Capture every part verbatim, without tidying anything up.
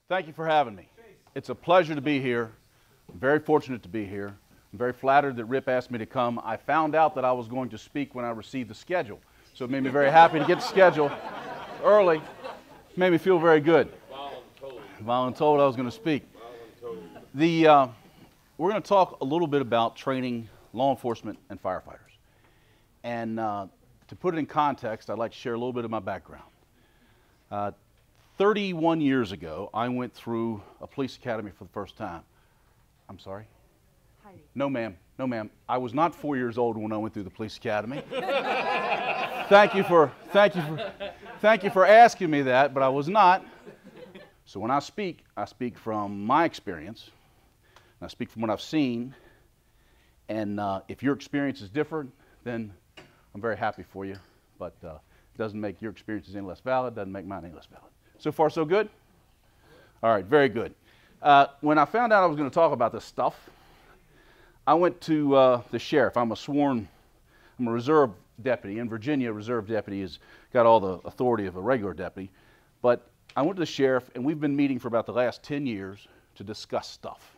Thank you for having me. It's a pleasure to be here. I'm very fortunate to be here. I'm very flattered that Rip asked me to come. I found out that I was going to speak when I received the schedule, so it made me very happy to get the schedule early. It made me feel very good. Voluntold I was going to speak. The, uh, we're going to talk a little bit about training law enforcement and firefighters. And uh, to put it in context, I'd like to share a little bit of my background. Uh, thirty-one years ago, I went through a police academy for the first time. I'm sorry? Heidi. No, ma'am. No, ma'am. I was not four years old when I went through the police academy. thank you for, thank you for, thank you for asking me that, but I was not. So when I speak, I speak from my experience. I speak from what I've seen. And uh, if your experience is different, then I'm very happy for you. But uh, it doesn't make your experiences any less valid, doesn't make mine any less valid. So far, so good? All right, very good. Uh, when I found out I was going to talk about this stuff, I went to uh, the sheriff. I'm a sworn, I'm a reserve deputy. In Virginia, a reserve deputy has got all the authority of a regular deputy. But I went to the sheriff, and we've been meeting for about the last ten years to discuss stuff.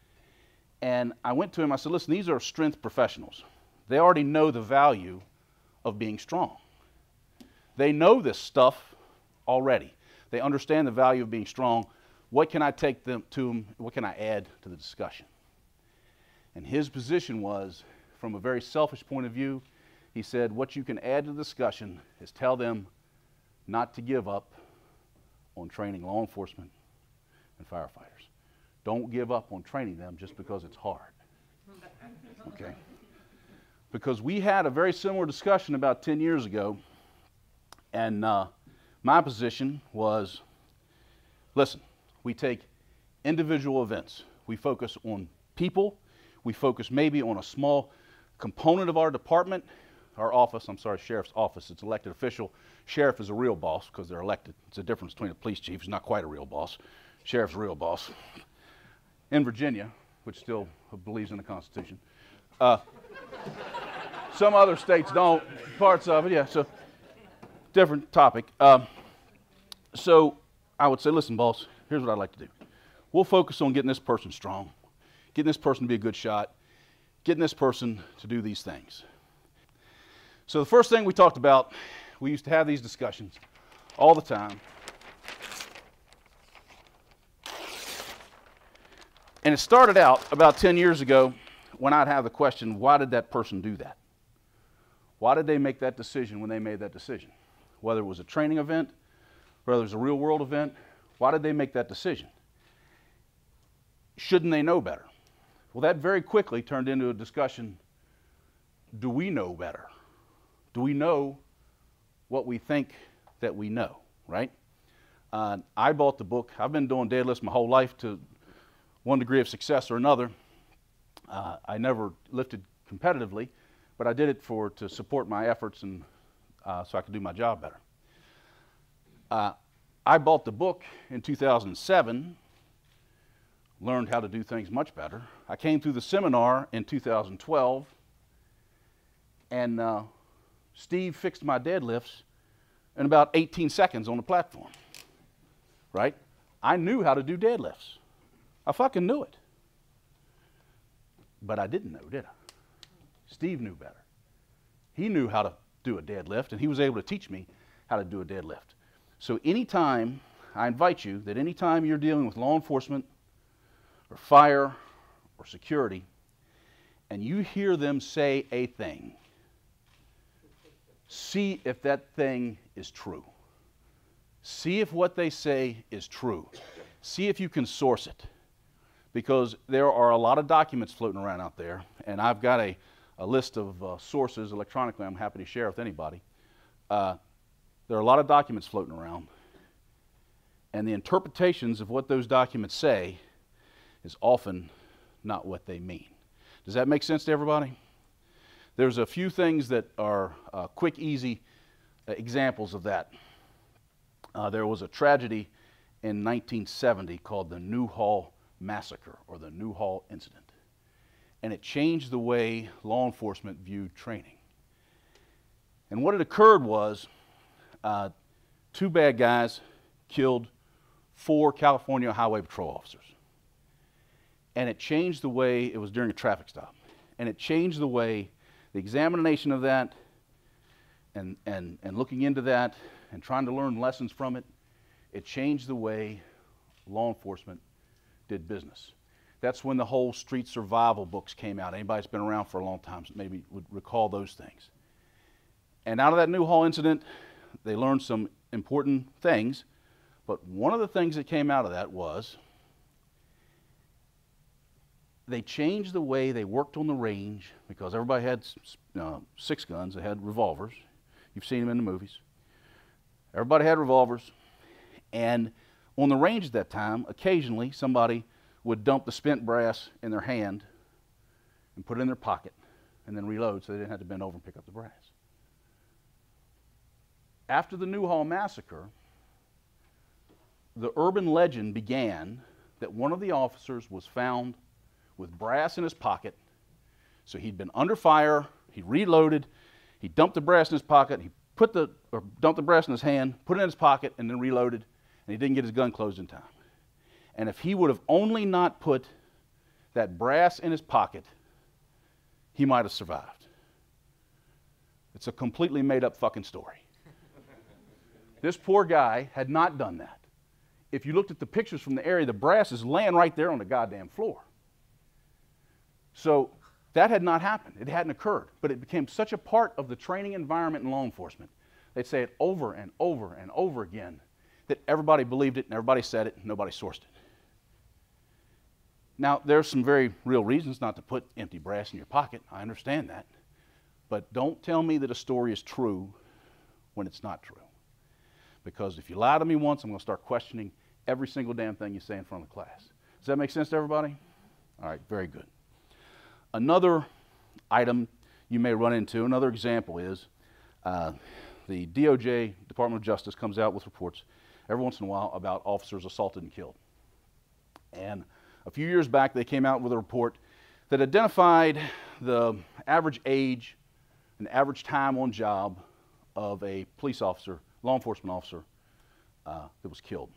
And I went to him, I said, listen, these are strength professionals. They already know the value of being strong. They know this stuff already. They understand the value of being strong. What can I take them to them? What can I add to the discussion? And his position was, from a very selfish point of view, he said, what you can add to the discussion is tell them not to give up on training law enforcement and firefighters. Don't give up on training them just because it's hard. Okay? Because we had a very similar discussion about ten years ago, and uh, my position was, listen, we take individual events. We focus on people. We focus maybe on a small component of our department, our office, I'm sorry, sheriff's office. It's elected official. Sheriff is a real boss because they're elected. It's a difference between a police chief who's not quite a real boss. Sheriff's a real boss. In Virginia, which still believes in the Constitution. Uh, some other states don't, parts of it, yeah, so different topic. Um, so I would say, listen, boss, here's what I'd like to do. We'll focus on getting this person strong, getting this person to be a good shot, getting this person to do these things. So the first thing we talked about, we used to have these discussions all the time. And it started out about ten years ago when I'd have the question, why did that person do that? Why did they make that decision when they made that decision? Whether it was a training event, whether it was a real world event, why did they make that decision? Shouldn't they know better? Well, that very quickly turned into a discussion, do we know better? Do we know what we think that we know, right? Uh, I bought the book. I've been doing deadlifts my whole life to one degree of success or another. Uh, I never lifted competitively, but I did it for to support my efforts and uh, so I could do my job better. Uh, I bought the book in two thousand seven, learned how to do things much better. I came through the seminar in two thousand twelve, and uh, Steve fixed my deadlifts in about eighteen seconds on the platform, right? I knew how to do deadlifts. I fucking knew it. But I didn't know, did I? Steve knew better. He knew how to do a deadlift, and he was able to teach me how to do a deadlift. So anytime, I invite you that anytime you're dealing with law enforcement or fire or security, and you hear them say a thing, see if that thing is true. See if what they say is true. See if you can source it. Because there are a lot of documents floating around out there, and I've got a, a list of uh, sources electronically I'm happy to share with anybody. Uh, there are a lot of documents floating around, and the interpretations of what those documents say is often not what they mean. Does that make sense to everybody? There's a few things that are uh, quick, easy uh, examples of that. Uh, there was a tragedy in nineteen seventy called the Newhall Massacre, or the Newhall Incident. And it changed the way law enforcement viewed training. And what had occurred was uh, two bad guys killed for California Highway Patrol officers. And it changed the way, it was during a traffic stop, and it changed the way the examination of that and, and, and looking into that and trying to learn lessons from it, it changed the way law enforcement did business. That's when the whole street survival books came out. Anybody that's been around for a long time maybe would recall those things. And out of that Newhall incident, they learned some important things, but one of the things that came out of that was they changed the way they worked on the range, because everybody had uh, six guns. They had revolvers. You've seen them in the movies. Everybody had revolvers. And on the range at that time, occasionally somebody would dump the spent brass in their hand and put it in their pocket and then reload so they didn't have to bend over and pick up the brass. After the Newhall massacre, the urban legend began that one of the officers was found with brass in his pocket. So he'd been under fire, he reloaded, he dumped the brass in his pocket, he put the, or dumped the brass in his hand, put it in his pocket, and then reloaded, and he didn't get his gun closed in time. And if he would have only not put that brass in his pocket, he might have survived. It's a completely made up fucking story. This poor guy had not done that. If you looked at the pictures from the area, the brass is laying right there on the goddamn floor. So that had not happened. It hadn't occurred. But it became such a part of the training environment in law enforcement. They'd say it over and over and over again that everybody believed it and everybody said it and nobody sourced it. Now, there's some very real reasons not to put empty brass in your pocket. I understand that. But don't tell me that a story is true when it's not true. Because if you lie to me once, I'm going to start questioning every single damn thing you say in front of the class. Does that make sense to everybody? All right, very good. Another item you may run into, another example is uh, the D O J, Department of Justice, comes out with reports every once in a while about officers assaulted and killed. And a few years back, they came out with a report that identified the average age and average time on job of a police officer, law enforcement officer, uh, that was killed.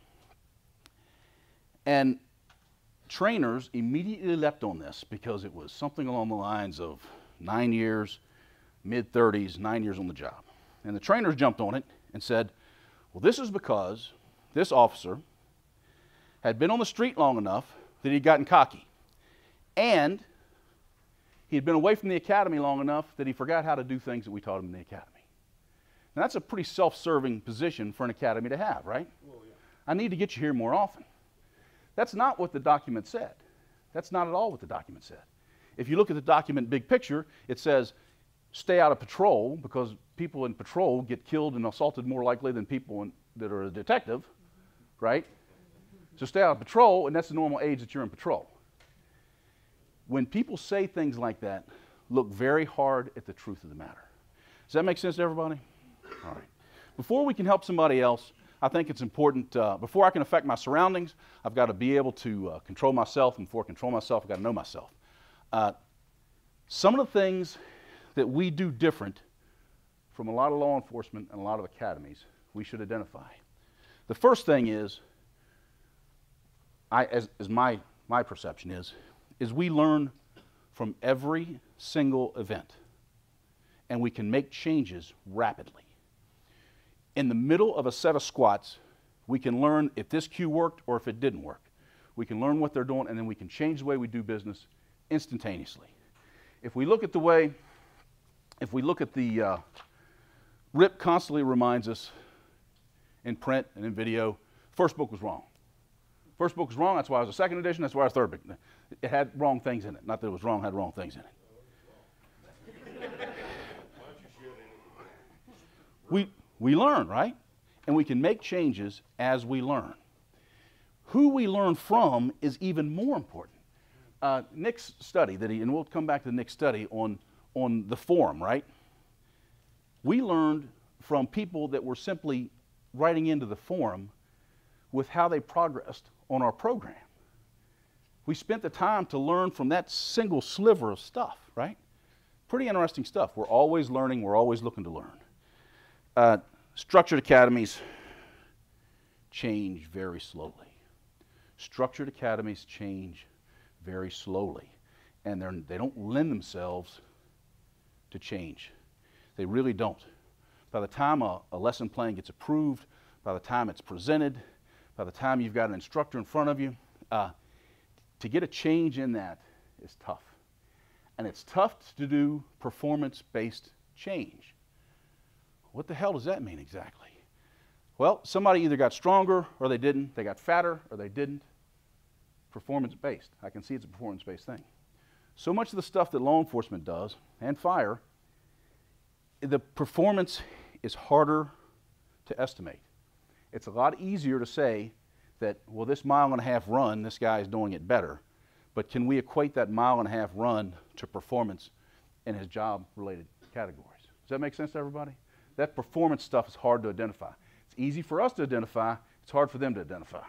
And trainers immediately leapt on this because it was something along the lines of nine years, mid thirties, nine years on the job. And the trainers jumped on it and said, well, this is because this officer had been on the street long enough that he'd gotten cocky. And he had been away from the academy long enough that he forgot how to do things that we taught him in the academy. Now, that's a pretty self-serving position for an academy to have, right? Well, yeah. I need to get you here more often. That's not what the document said. That's not at all what the document said. If you look at the document big picture, it says stay out of patrol because people in patrol get killed and assaulted more likely than people in, that are a detective, right? So stay out of patrol, and that's the normal age that you're in patrol. When people say things like that, look very hard at the truth of the matter. Does that make sense to everybody? All right. Before we can help somebody else, I think it's important, uh, before I can affect my surroundings, I've got to be able to uh, control myself, and before I control myself, I've got to know myself. Uh, some of the things that we do different from a lot of law enforcement and a lot of academies, we should identify. The first thing is, I, as, as my, my perception is, is we learn from every single event, and we can make changes rapidly. In the middle of a set of squats, we can learn if this cue worked or if it didn't work. We can learn what they're doing, and then we can change the way we do business instantaneously. If we look at the way, if we look at the, uh, R I P constantly reminds us in print and in video, first book was wrong. First book was wrong, that's why it was a second edition, that's why it was a third book. It had wrong things in it. Not that it was wrong, it had wrong things in it. we, we learn, right? And we can make changes as we learn. Who we learn from is even more important. Uh, Nick's study, that he, and we'll come back to Nick's study on, on the forum, right? We learned from people that were simply writing into the forum with how they progressed on our program. We spent the time to learn from that single sliver of stuff, right? Pretty interesting stuff. We're always learning, we're always looking to learn. Uh, structured academies change very slowly. Structured academies change very slowly, and they're, they don't lend themselves to change. They really don't. By the time a, a lesson plan gets approved, by the time it's presented, by the time you've got an instructor in front of you, uh, to get a change in that is tough. And it's tough to do performance-based change. What the hell does that mean exactly? Well, somebody either got stronger or they didn't. They got fatter or they didn't. Performance-based. I can see it's a performance-based thing. So much of the stuff that law enforcement does, and fire, the performance is harder to estimate. It's a lot easier to say that, well, this mile and a half run, this guy is doing it better. But can we equate that mile and a half run to performance in his job-related categories? Does that make sense to everybody? That performance stuff is hard to identify. It's easy for us to identify. It's hard for them to identify.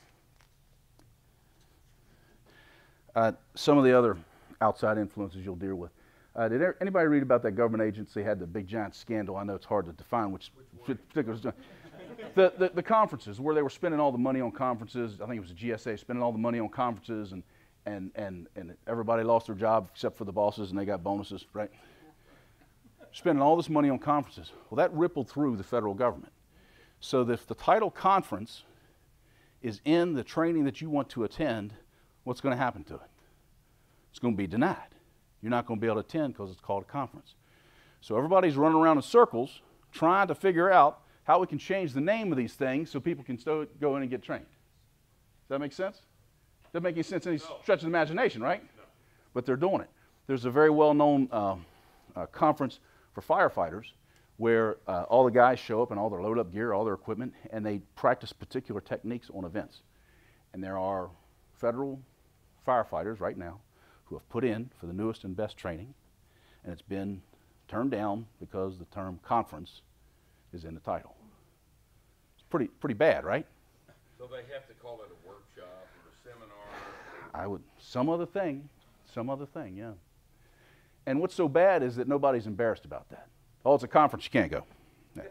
Uh, some of the other outside influences you'll deal with. Uh, did there, anybody read about that government agency had the big giant scandal? I know it's hard to define which, which particular. The, the, the conferences, where they were spending all the money on conferences. I think it was the G S A spending all the money on conferences, and, and, and, and everybody lost their job except for the bosses, and they got bonuses, right? Spending all this money on conferences. Well, that rippled through the federal government. So that if the title conference is in the training that you want to attend, what's going to happen to it? It's going to be denied. You're not going to be able to attend because it's called a conference. So everybody's running around in circles trying to figure out how we can change the name of these things so people can still go in and get trained. Does that make sense? Doesn't make any sense in any no. stretch of the imagination, right? No. But they're doing it. There's a very well-known uh, uh, conference for firefighters where uh, all the guys show up in all their load-up gear, all their equipment, and they practice particular techniques on events. And there are federal firefighters right now who have put in for the newest and best training, and it's been turned down because the term conference is in the title. It's pretty, pretty bad, right? So they have to call it a workshop or a seminar? I would, some other thing, some other thing, yeah. And what's so bad is that nobody's embarrassed about that. Oh, it's a conference, you can't go. No.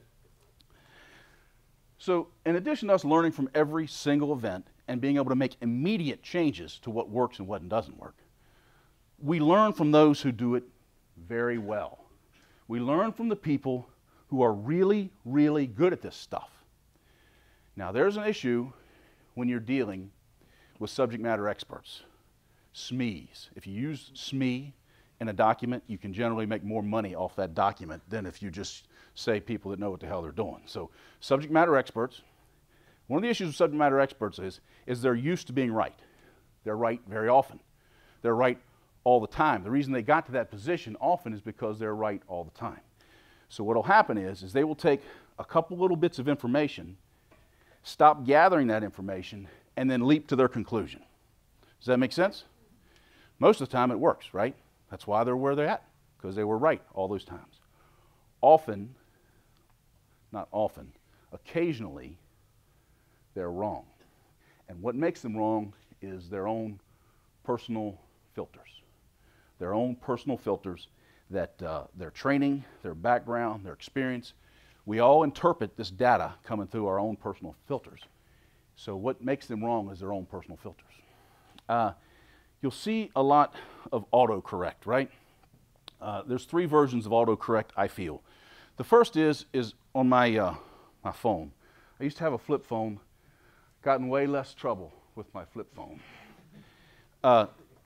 So in addition to us learning from every single event and being able to make immediate changes to what works and what doesn't work, we learn from those who do it very well. We learn from the people who are really, really good at this stuff. Now, there's an issue when you're dealing with subject matter experts, S M Es. If you use S M E in a document, you can generally make more money off that document than if you just say people that know what the hell they're doing. So, subject matter experts, one of the issues with subject matter experts is, is they're used to being right. They're right very often. They're right all the time. The reason they got to that position often is because they're right all the time. So what will happen is, is they will take a couple little bits of information, stop gathering that information, and then leap to their conclusion. Does that make sense? Most of the time it works, right? That's why they're where they're at, because they were right all those times. Often, not often, occasionally, they're wrong. And what makes them wrong is their own personal filters. Their own personal filters that uh, their training, their background, their experience, we all interpret this data coming through our own personal filters. So what makes them wrong is their own personal filters. Uh, you'll see a lot of autocorrect, right? Uh, there's three versions of autocorrect, I feel. The first is, is on my, uh, my phone. I used to have a flip phone, got in way less trouble with my flip phone. Uh,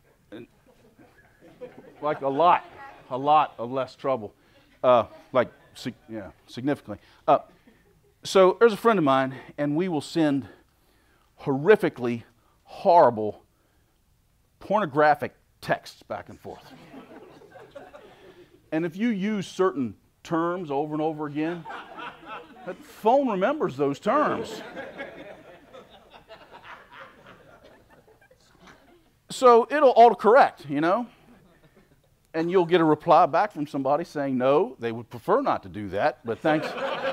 like a lot, a lot of less trouble, uh, like, sig yeah, significantly. Uh, so there's a friend of mine, and we will send horrifically horrible, pornographic texts back and forth. And if you use certain terms over and over again, that phone remembers those terms. So it'll autocorrect, you know? And you'll get a reply back from somebody saying, no, they would prefer not to do that, but thanks.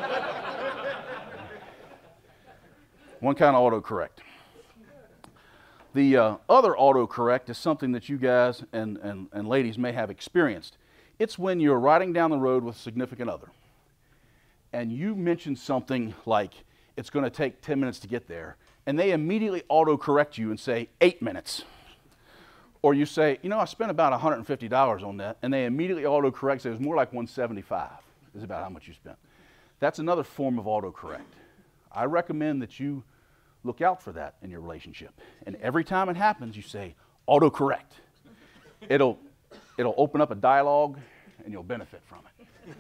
One kind of autocorrect. The uh, other autocorrect is something that you guys and, and, and ladies may have experienced. It's when you're riding down the road with a significant other, and you mention something like, it's going to take ten minutes to get there, and they immediately auto-correct you and say eight minutes. Or you say, you know, I spent about one hundred fifty dollars on that, and they immediately auto-correct, say it was more like one hundred seventy-five dollars is about how much you spent. That's another form of auto-correct. I recommend that you look out for that in your relationship. And every time it happens, you say, auto-correct. It'll, it'll open up a dialogue, and you'll benefit from it.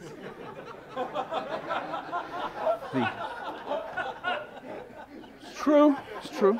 the, it's true, it's true.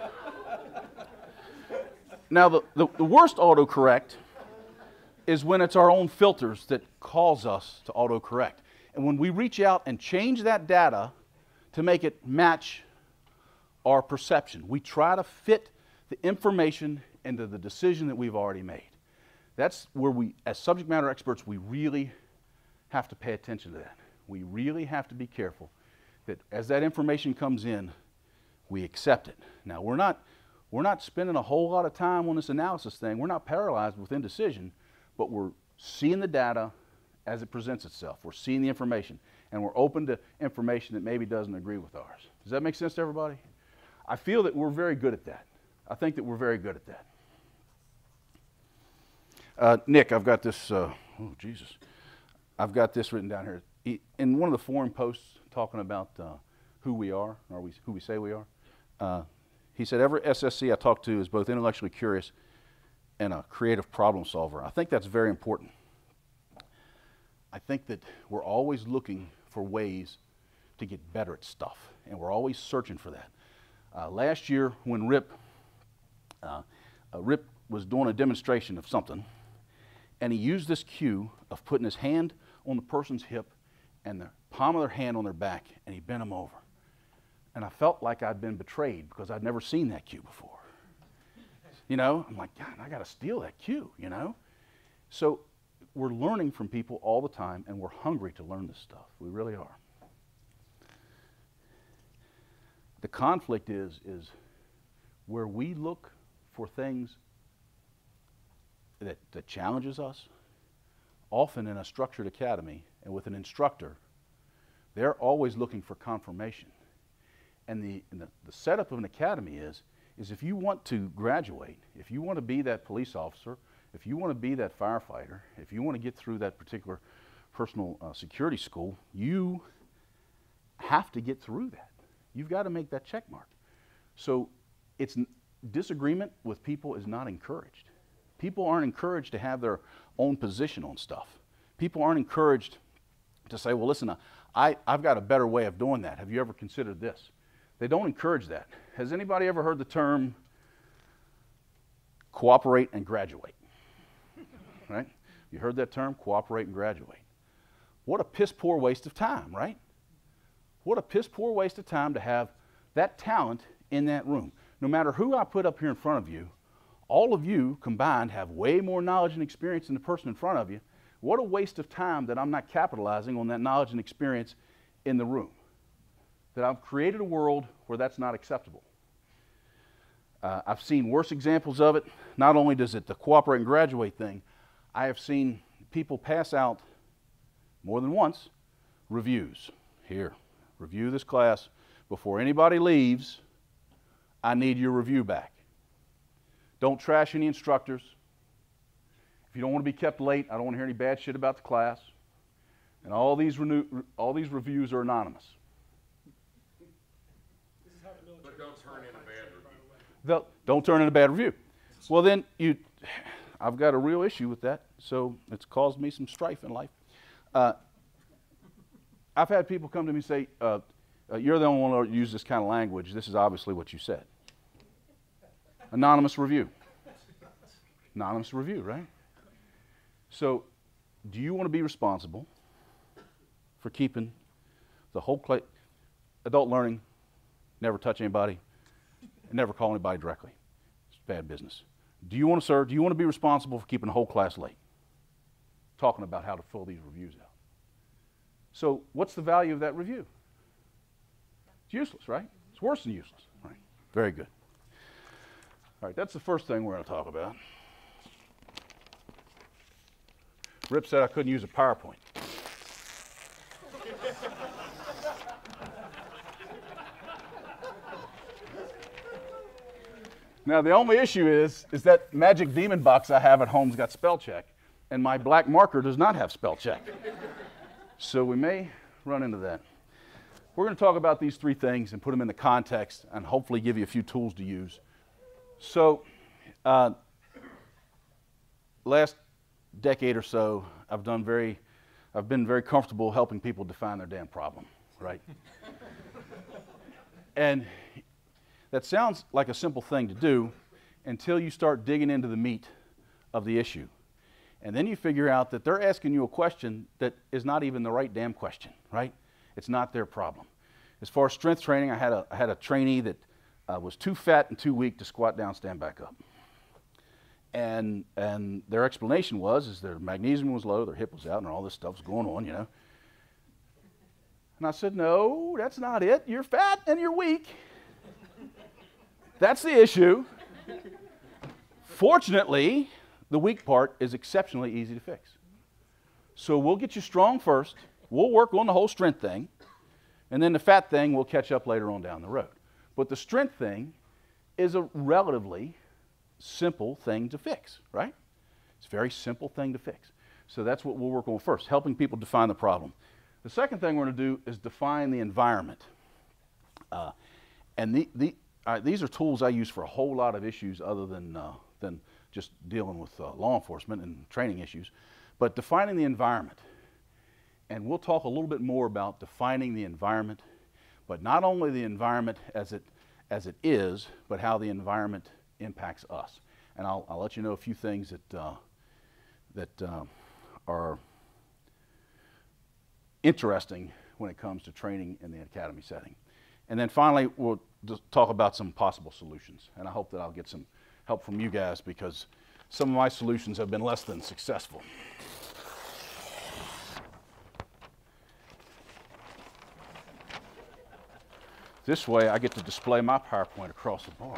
Now, the, the, the worst autocorrect is when it's our own filters that cause us to autocorrect. And when we reach out and change that data to make it match our perception, we try to fit the information into the decision that we've already made. That's where we, as subject matter experts, we really have to pay attention to that. We really have to be careful that as that information comes in, we accept it. Now, we're not, we're not spending a whole lot of time on this analysis thing. We're not paralyzed with indecision, but we're seeing the data as it presents itself. We're seeing the information, and we're open to information that maybe doesn't agree with ours. Does that make sense to everybody? I feel that we're very good at that. I think that we're very good at that. Uh, Nick, I've got this, uh, oh, Jesus. I've got this written down here. He, in one of the forum posts talking about uh, who we are, or we, who we say we are, uh, he said, every S S C I talk to is both intellectually curious and a creative problem solver. I think that's very important. I think that we're always looking for ways to get better at stuff, and we're always searching for that. Uh, last year, when Rip, uh, uh, Rip was doing a demonstration of something, and he used this cue of putting his hand on the person's hip and the palm of their hand on their back, and he bent them over. And I felt like I'd been betrayed because I'd never seen that cue before. You know, I'm like, God, I got to steal that cue, you know? So we're learning from people all the time, and we're hungry to learn this stuff. We really are. The conflict is, is where we look for things that, that challenges us, often in a structured academy and with an instructor, they're always looking for confirmation. And the, and the, the setup of an academy is, is if you want to graduate, if you want to be that police officer, if you want to be that firefighter, if you want to get through that particular personal uh, security school, you have to get through that. You've got to make that check mark. So it's, disagreement with people is not encouraged. People aren't encouraged to have their own position on stuff. People aren't encouraged to say, well, listen, I, I've got a better way of doing that. Have you ever considered this? They don't encourage that. Has anybody ever heard the term cooperate and graduate? Right? You heard that term, cooperate and graduate. What a piss poor waste of time, right? What a piss poor waste of time to have that talent in that room. No matter who I put up here in front of you, all of you combined have way more knowledge and experience than the person in front of you. What a waste of time that I'm not capitalizing on that knowledge and experience in the room. That I've created a world where that's not acceptable. Uh, I've seen worse examples of it. Not only does it the cooperate and graduate thing, I have seen people pass out more than once reviews. Here, review this class. Before anybody leaves, I need your review back. Don't trash any instructors. If you don't want to be kept late, I don't want to hear any bad shit about the class. And all these, renew, all these reviews are anonymous. But don't turn in a bad review. They'll, don't turn in a bad review. Well, then you, I've got a real issue with that, so it's caused me some strife in life. Uh, I've had people come to me and say, uh, uh, you're the only one to use this kind of language. This is obviously what you said. Anonymous review. Anonymous review, right? So, do you want to be responsible for keeping the whole class, adult learning, never touch anybody, and never call anybody directly? It's bad business. Do you want to, sir, do you want to be responsible for keeping the whole class late? Talking about how to fill these reviews out. So, what's the value of that review? It's useless, right? It's worse than useless. Right? Very good. All right, that's the first thing we're going to talk about. Rip said I couldn't use a PowerPoint. Now, the only issue is, is that magic demon box I have at home's got spell check, and my black marker does not have spell check. So we may run into that. We're going to talk about these three things and put them in the context and hopefully give you a few tools to use. So, uh, last decade or so, I've done very, I've been very comfortable helping people define their damn problem, right? And that sounds like a simple thing to do until you start digging into the meat of the issue. And then you figure out that they're asking you a question that is not even the right damn question, right? It's not their problem. As far as strength training, I had a, I had a trainee that uh, was too fat and too weak to squat down, stand back up. And, and their explanation was is their magnesium was low, their hip was out, and all this stuff was going on, you know. And I said, no, that's not it. You're fat and you're weak. That's the issue. Fortunately, the weak part is exceptionally easy to fix. So we'll get you strong first. We'll work on the whole strength thing. And then the fat thing we'll catch up later on down the road. But the strength thing is a relatively simple thing to fix, right? It's a very simple thing to fix. So that's what we'll work on first, helping people define the problem. The second thing we're going to do is define the environment. Uh, and the, the, uh, these are tools I use for a whole lot of issues other than, uh, than just dealing with uh, law enforcement and training issues. But defining the environment. And we'll talk a little bit more about defining the environment, but not only the environment as it, as it is, but how the environment impacts us. And I'll, I'll let you know a few things that, uh, that uh, are interesting when it comes to training in the academy setting. And then finally, we'll just talk about some possible solutions. And I hope that I'll get some help from you guys because some of my solutions have been less than successful. This way, I get to display my PowerPoint across the board.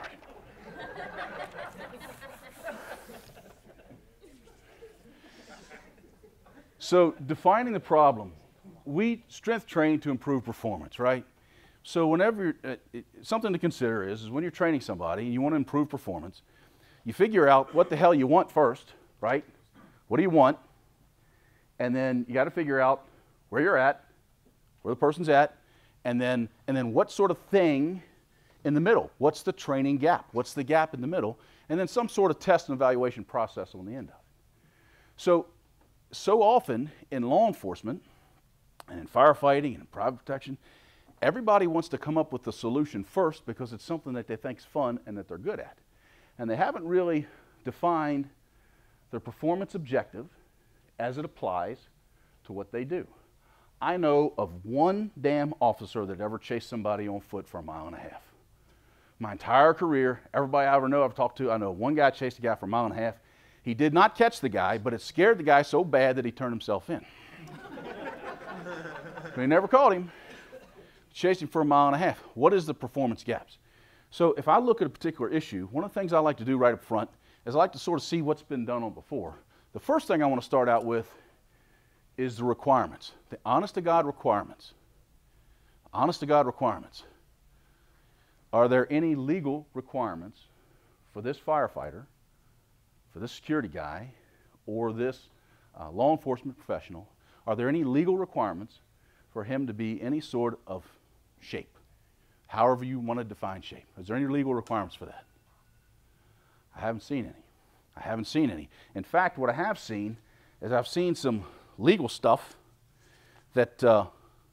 So, defining the problem. We strength train to improve performance, right? So, whenever you're, uh, it, something to consider is, is when you're training somebody and you want to improve performance, you figure out what the hell you want first, right? What do you want? And then you got to figure out where you're at, where the person's at, and then, and then what sort of thing in the middle? What's the training gap? What's the gap in the middle? And then some sort of test and evaluation process on the end of it. So, so often in law enforcement and in firefighting and in private protection, everybody wants to come up with the solution first because it's something that they think's fun and that they're good at. And they haven't really defined their performance objective as it applies to what they do. I know of one damn officer that ever chased somebody on foot for a mile and a half. My entire career, everybody I ever know I've talked to, I know one guy chased a guy for a mile and a half. He did not catch the guy, but it scared the guy so bad that he turned himself in. But he never caught him. Chased him for a mile and a half. What is the performance gaps? So if I look at a particular issue, one of the things I like to do right up front is I like to sort of see what's been done on before. The first thing I want to start out with is the requirements, the honest-to-God requirements. Honest-to-God requirements. Are there any legal requirements for this firefighter, for this security guy, or this uh, law enforcement professional? Are there any legal requirements for him to be any sort of shape, however you want to define shape? Is there any legal requirements for that? I haven't seen any. I haven't seen any. In fact, what I have seen is I've seen some legal stuff that uh,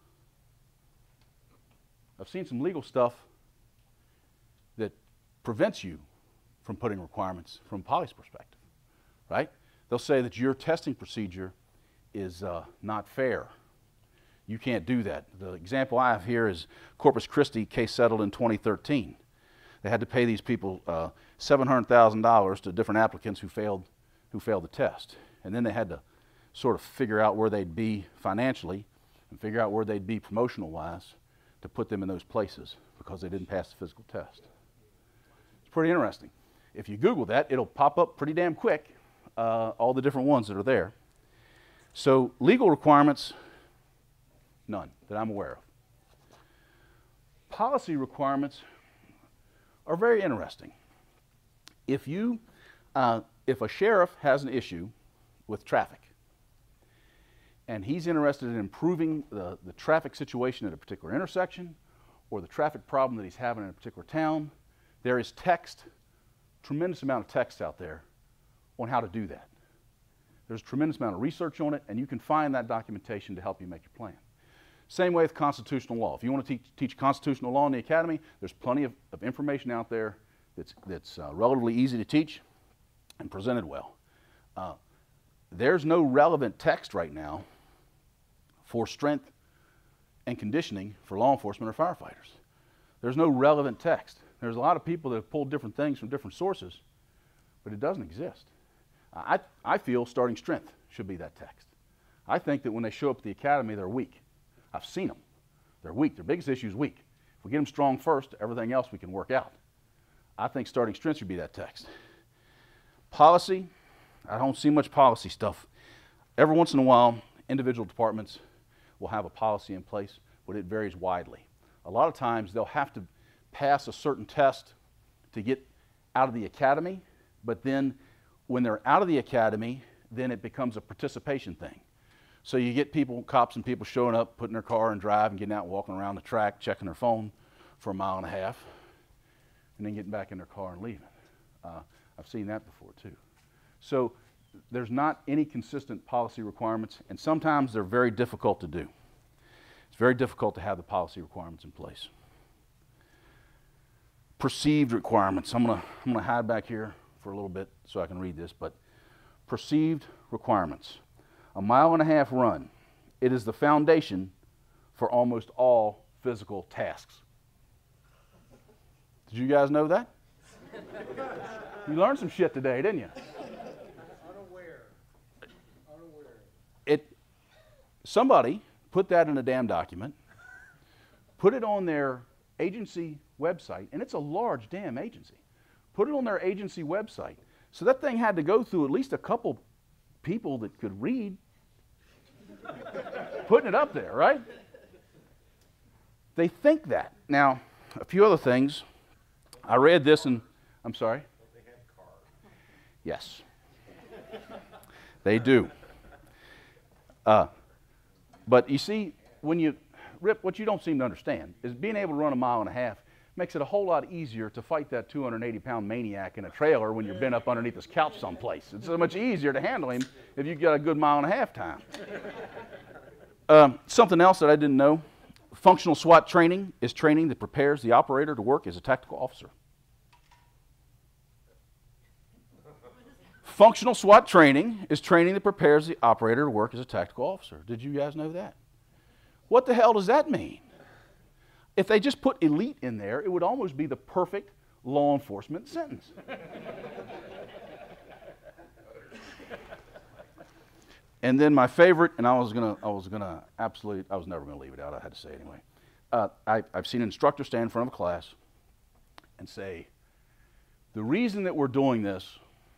I've seen some legal stuff that prevents you from putting requirements from a policy perspective, right? They'll say that your testing procedure is uh, not fair. You can't do that. The example I have here is Corpus Christi case settled in twenty thirteen. They had to pay these people uh, seven hundred thousand dollars to different applicants who failed, who failed the test. And then they had to sort of figure out where they'd be financially and figure out where they'd be promotional-wise to put them in those places because they didn't pass the physical test. It's pretty interesting. If you Google that, it'll pop up pretty damn quick, uh, all the different ones that are there. So legal requirements, none that I'm aware of. Policy requirements are very interesting. If you, uh, if a sheriff has an issue with traffic, and he's interested in improving the, the traffic situation at a particular intersection, or the traffic problem that he's having in a particular town, there is text, tremendous amount of text out there on how to do that. There's a tremendous amount of research on it, and you can find that documentation to help you make your plan. Same way with constitutional law. If you want to teach, teach constitutional law in the academy, there's plenty of, of information out there that's, that's uh, relatively easy to teach and presented well. Uh, there's no relevant text right now for strength and conditioning for law enforcement or firefighters. There's no relevant text. There's a lot of people that have pulled different things from different sources, but it doesn't exist. I, I feel starting strength should be that text. I think that when they show up at the academy, they're weak. I've seen them. They're weak. Their biggest issue is weak. If we get them strong first, everything else we can work out. I think starting strength should be that text. Policy, I don't see much policy stuff. Every once in a while, individual departments will have a policy in place, but it varies widely. A lot of times they'll have to pass a certain test to get out of the academy, but then when they're out of the academy, then it becomes a participation thing. So you get people, cops and people showing up, putting their car in drive and getting out and walking around the track, checking their phone for a mile and a half, and then getting back in their car and leaving. Uh, I've seen that before too. So there's not any consistent policy requirements, and sometimes they're very difficult to do. It's very difficult to have the policy requirements in place. Perceived requirements. I'm gonna, I'm gonna hide back here for a little bit so I can read this, but perceived requirements. A mile and a half run. It is the foundation for almost all physical tasks. Did you guys know that? You learned some shit today, didn't you? Unaware. Unaware. It, somebody put that in a damn document, put it on their agency website, and it's a large damn agency. Put it on their agency website. So that thing had to go through at least a couple people that could read, putting it up there, right? They think that. Now, a few other things. I read this and, I'm sorry? They have cars. Yes. They do. Uh, but you see, when you, Rip, what you don't seem to understand is being able to run a mile and a half makes it a whole lot easier to fight that two hundred eighty pound maniac in a trailer when you're bent up underneath his couch someplace. It's so much easier to handle him if you've got a good mile and a half time. Um, something else that I didn't know, functional SWAT training is training that prepares the operator to work as a tactical officer. Functional SWAT training is training that prepares the operator to work as a tactical officer. Did you guys know that? What the hell does that mean? If they just put elite in there, it would almost be the perfect law enforcement sentence. And then my favorite, and I was gonna, I was gonna absolutely, I was never gonna leave it out. I had to say it anyway. Uh, I, I've seen an instructor stand in front of a class and say, "The reason that we're doing this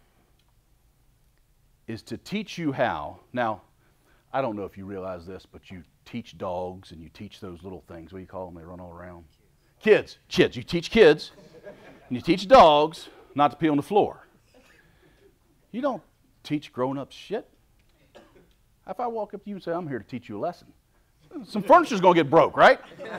is to teach you how." Now, I don't know if you realize this, but you teach dogs and you teach those little things. What do you call them? They run all around. Kids. Kids. You teach kids and you teach dogs not to pee on the floor. You don't teach grown-ups shit. If I walk up to you and say, "I'm here to teach you a lesson," some furniture's going to get broke, right?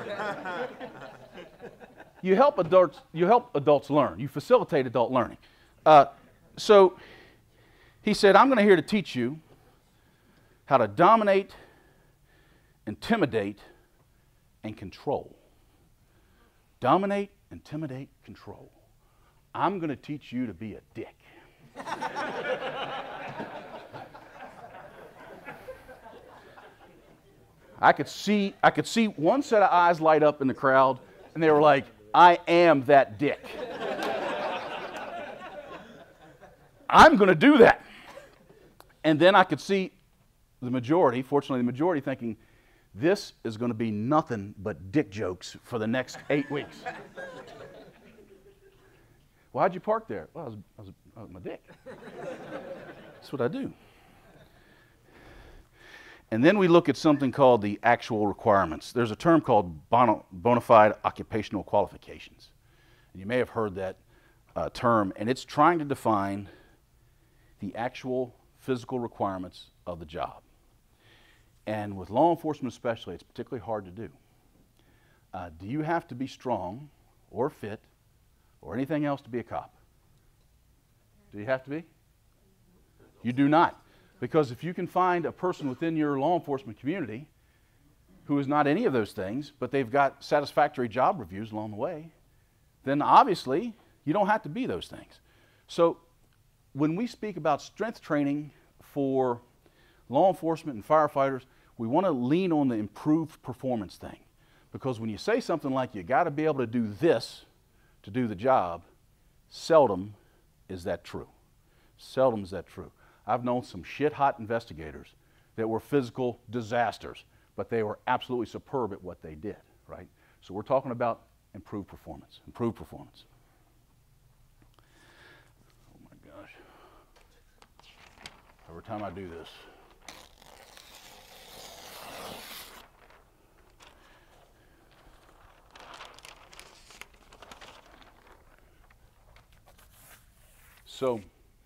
You help adults, you help adults learn. You facilitate adult learning. Uh, so he said, "I'm going to here to teach you how to dominate, intimidate, and control." Dominate, intimidate, control. I'm going to teach you to be a dick. I could see, I could see one set of eyes light up in the crowd, and they were like, "I am that dick." I'm going to do that. And then I could see the majority, fortunately the majority, thinking, this is going to be nothing but dick jokes for the next eight weeks. "Why'd you park there?" "Well, I was, I was, I was my dick." That's what I do. And then we look at something called the actual requirements. There's a term called bona, bona fide occupational qualifications. And you may have heard that uh, term, and it's trying to define the actual physical requirements of the job. And with law enforcement especially, it's particularly hard to do. Uh, do you have to be strong or fit or anything else to be a cop? Do you have to be? You do not. Because if you can find a person within your law enforcement community who is not any of those things, but they've got satisfactory job reviews along the way, then obviously you don't have to be those things. So when we speak about strength training for law enforcement and firefighters, we want to lean on the improved performance thing. Because when you say something like you got to be able to do this to do the job, seldom is that true. Seldom is that true. I've known some shit-hot investigators that were physical disasters, but they were absolutely superb at what they did, right? So we're talking about improved performance, improved performance. Oh my gosh. Every time I do this. So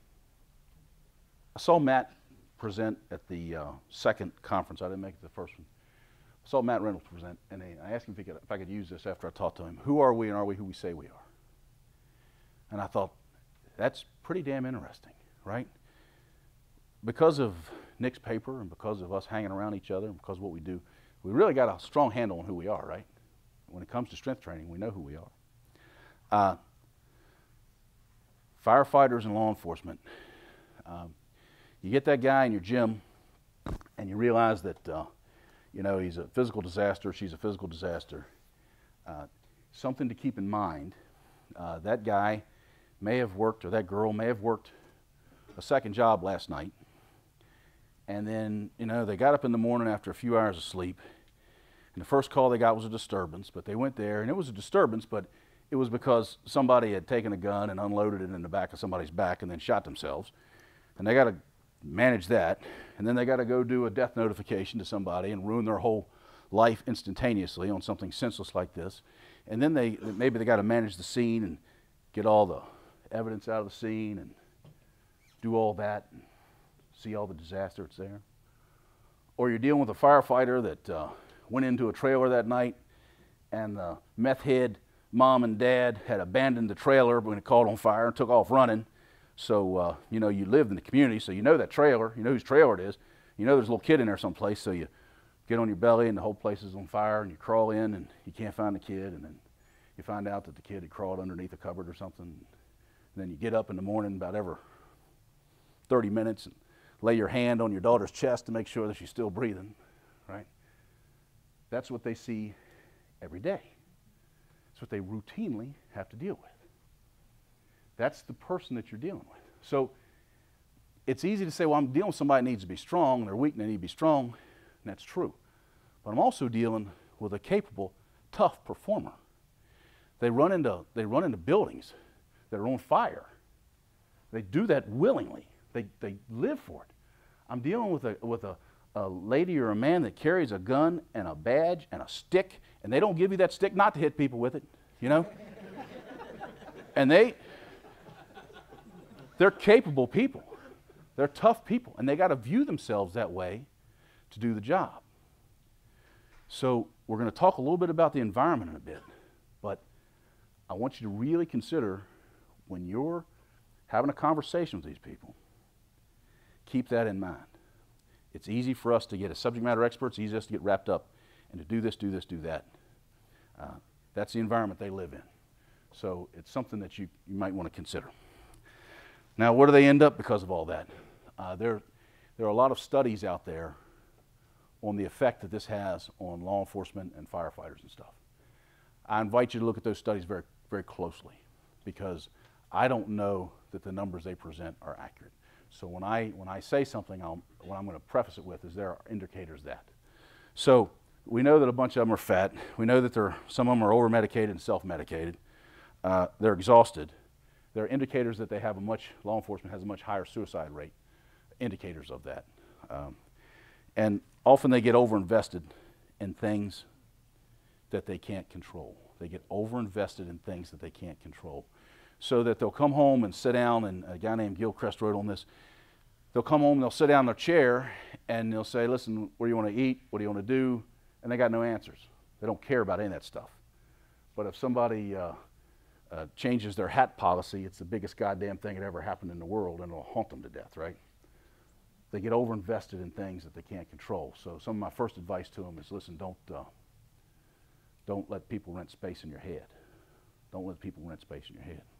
I saw Matt present at the uh, second conference. I didn't make it the first one. I saw Matt Reynolds present, and I asked him if, he could, if I could use this after I talked to him. Who are we, and are we who we say we are? And I thought, that's pretty damn interesting, right? Because of Nick's paper and because of us hanging around each other and because of what we do, we really got a strong handle on who we are, right? When it comes to strength training, we know who we are. Uh, firefighters and law enforcement. Um, you get that guy in your gym and you realize that uh, you know, he's a physical disaster, she's a physical disaster. Uh, something to keep in mind, uh, that guy may have worked, or that girl may have worked a second job last night, and then, you know, they got up in the morning after a few hours of sleep, and the first call they got was a disturbance, but they went there, and it was a disturbance, but it was because somebody had taken a gun and unloaded it in the back of somebody's back and then shot themselves, and they got to manage that, and then they got to go do a death notification to somebody and ruin their whole life instantaneously on something senseless like this, and then they maybe they got to manage the scene and get all the evidence out of the scene and do all that and see all the disaster that's there. Or you're dealing with a firefighter that uh, went into a trailer that night, and the meth head mom and dad had abandoned the trailer when it caught on fire and took off running. So, uh, you know, you lived in the community, so you know that trailer, you know whose trailer it is. You know there's a little kid in there someplace, so you get on your belly and the whole place is on fire, and you crawl in and you can't find the kid, and then you find out that the kid had crawled underneath a cupboard or something. And then you get up in the morning about every thirty minutes and lay your hand on your daughter's chest to make sure that she's still breathing, right? That's what they see every day. That's what they routinely have to deal with. That's the person that you're dealing with. So it's easy to say, well, I'm dealing with somebody that needs to be strong, they're weak and they need to be strong, and that's true. But I'm also dealing with a capable, tough performer. They run into, they run into buildings that are on fire. They do that willingly. They, they live for it. I'm dealing with, a, with a, a lady or a man that carries a gun and a badge and a stick, and they don't give you that stick not to hit people with it, you know? And they... They're capable people. They're tough people, and they got to view themselves that way to do the job. So we're going to talk a little bit about the environment in a bit, but I want you to really consider when you're having a conversation with these people, keep that in mind. It's easy for us to get, as subject matter experts, it's easy for us to get wrapped up and to do this, do this, do that. Uh, that's the environment they live in. So it's something that you, you might want to consider. Now, where do they end up because of all that? Uh, there, there are a lot of studies out there on the effect that this has on law enforcement and firefighters and stuff. I invite you to look at those studies very, very closely, because I don't know that the numbers they present are accurate. So when I, when I say something, I'll, what I'm going to preface it with is there are indicators that. So we know that a bunch of them are fat. We know that there, some of them are over-medicated and self-medicated. Uh, they're exhausted. There are indicators that they have a much, law enforcement has a much higher suicide rate, indicators of that. Um, and often they get overinvested in things that they can't control. They get overinvested in things that they can't control. so that they'll come home and sit down, and a guy named Gilchrist wrote on this. They'll come home, they'll sit down in their chair, and they'll say, listen, what do you want to eat? What do you want to do? And they got no answers. They don't care about any of that stuff. But if somebody uh, uh, changes their hat policy, it's the biggest goddamn thing that ever happened in the world, and it'll haunt them to death, right? They get over-invested in things that they can't control. So some of my first advice to them is, listen, don't, uh, don't let people rent space in your head. Don't let people rent space in your head.